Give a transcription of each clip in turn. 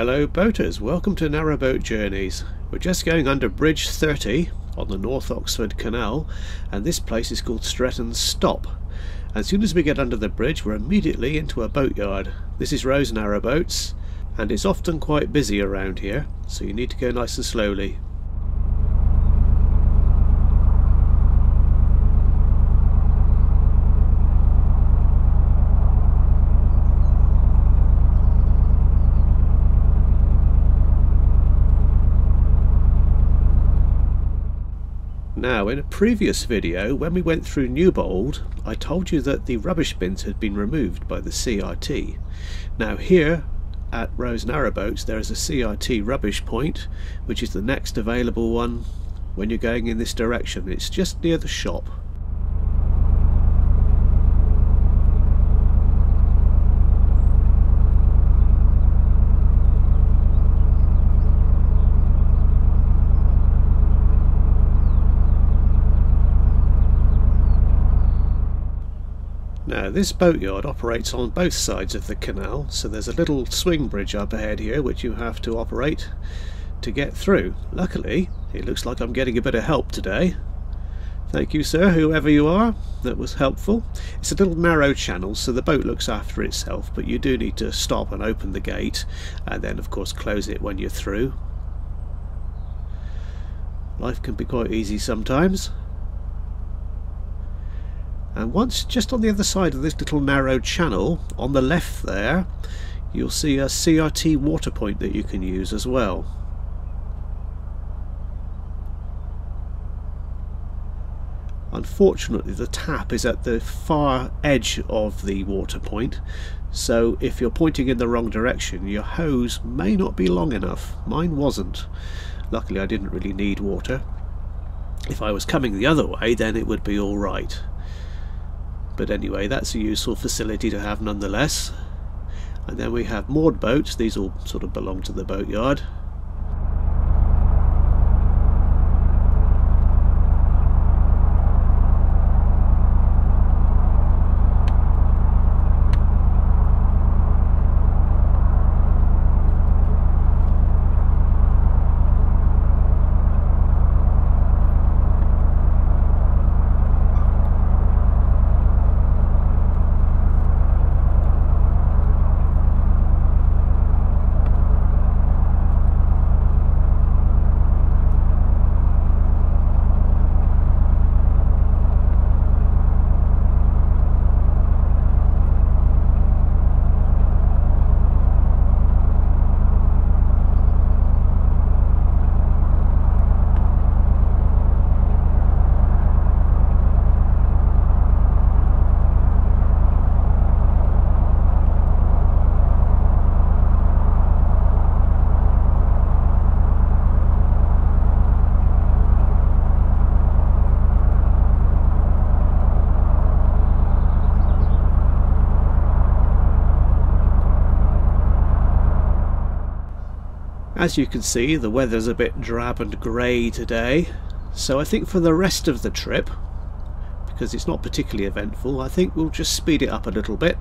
Hello boaters, welcome to Narrowboat Journeys. We're just going under Bridge 30 on the North Oxford Canal, and this place is called Stretton Stop. As soon as we get under the bridge we're immediately into a boatyard. This is Rose Narrowboats and it's often quite busy around here, so you need to go nice and slowly. Now, in a previous video, when we went through Newbold, I told you that the rubbish bins had been removed by the CRT. Now here at Rose Narrowboats there is a CRT rubbish point, which is the next available one when you're going in this direction. It's just near the shop. Now this boatyard operates on both sides of the canal, so there's a little swing bridge up ahead here which you have to operate to get through. Luckily it looks like I'm getting a bit of help today. Thank you sir, whoever you are, that was helpful. It's a little narrow channel so the boat looks after itself, but you do need to stop and open the gate and then of course close it when you're through. Life can be quite easy sometimes. And once just on the other side of this little narrow channel, on the left there, you'll see a CRT water point that you can use as well. Unfortunately the tap is at the far edge of the water point, so if you're pointing in the wrong direction your hose may not be long enough. Mine wasn't. Luckily I didn't really need water. If I was coming the other way then it would be alright. But anyway, that's a useful facility to have nonetheless. And then we have moored boats. These all sort of belong to the boatyard. As you can see, the weather's a bit drab and grey today, so I think for the rest of the trip, because it's not particularly eventful, I think we'll just speed it up a little bit.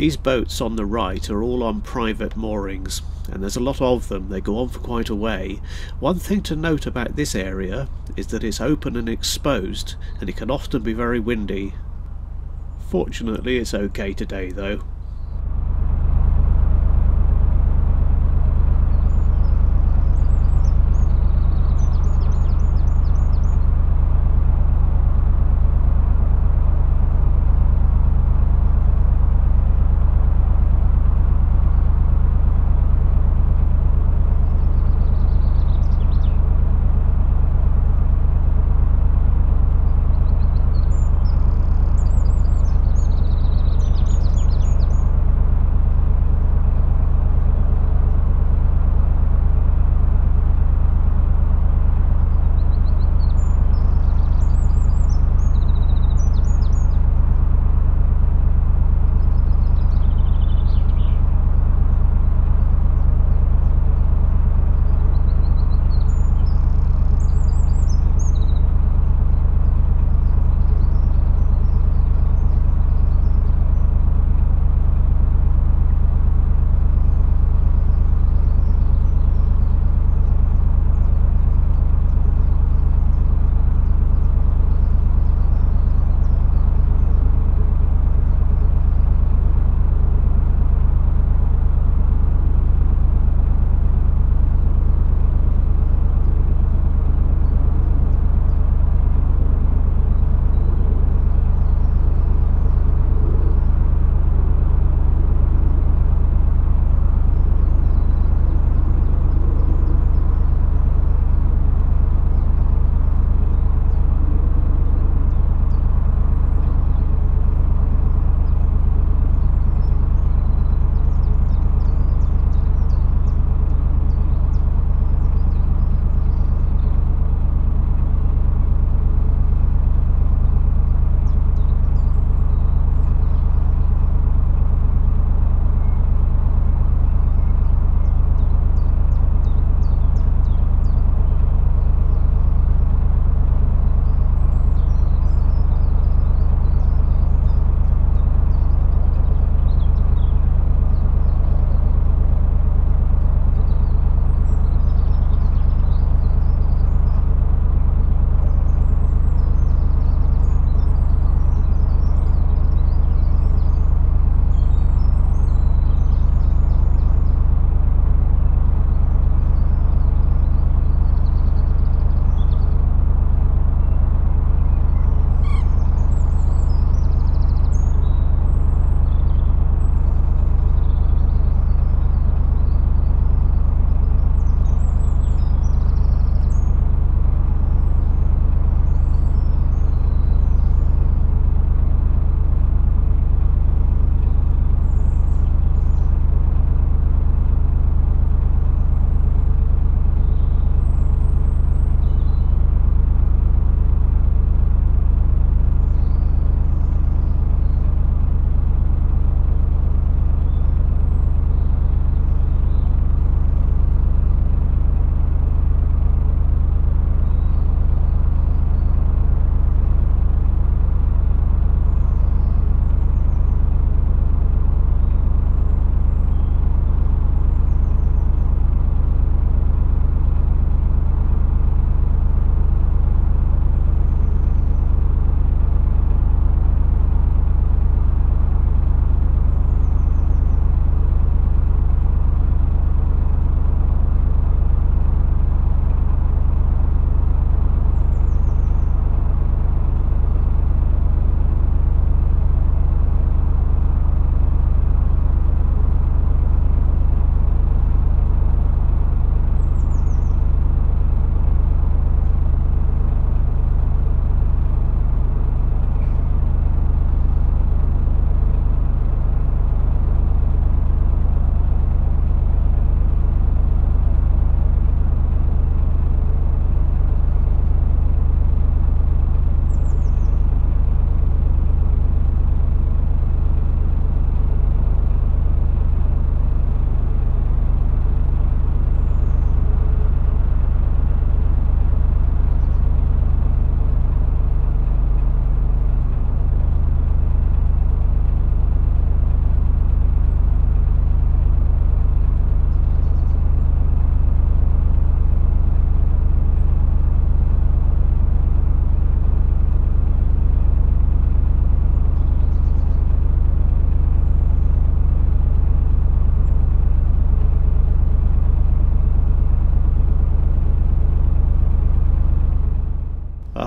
These boats on the right are all on private moorings, and there's a lot of them. They go on for quite a way. One thing to note about this area is that it's open and exposed, and it can often be very windy. Fortunately, it's okay today though.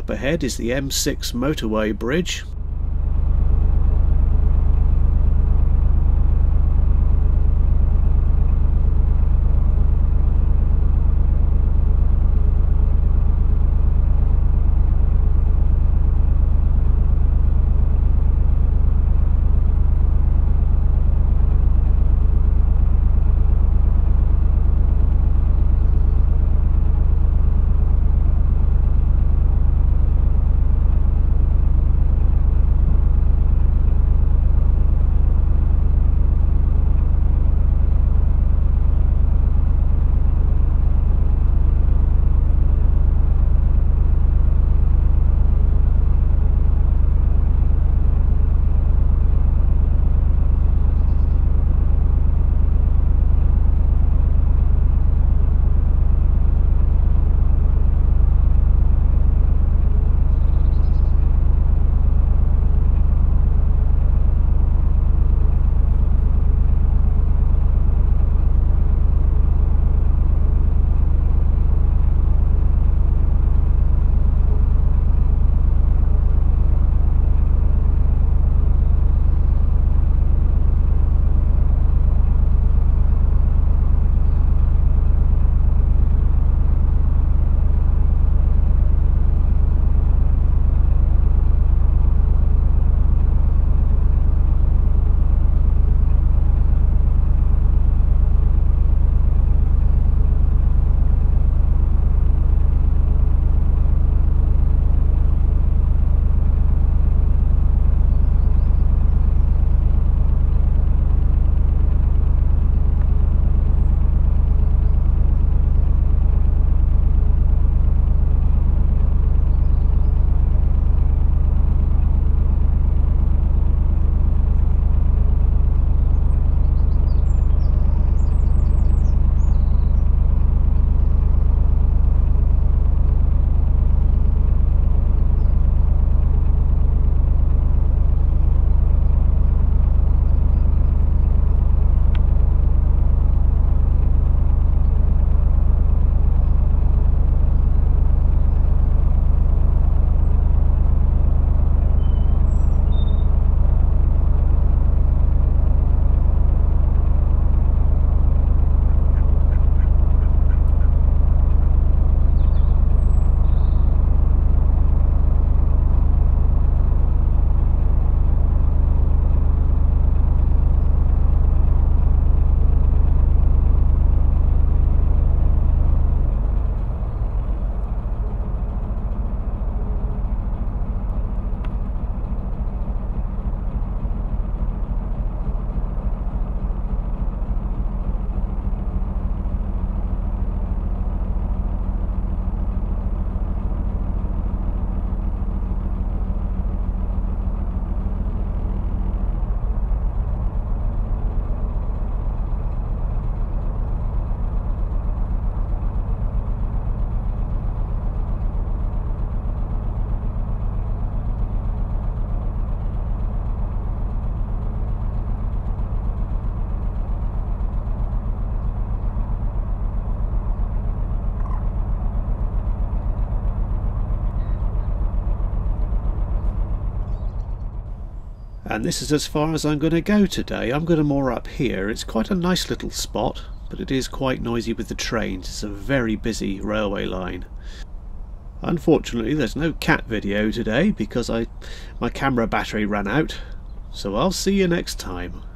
up ahead is the M6 motorway bridge. And this is as far as I'm going to go today. I'm going to moor up here. It's quite a nice little spot, but it is quite noisy with the trains. It's a very busy railway line. Unfortunately, there's no cat video today because my camera battery ran out. So I'll see you next time.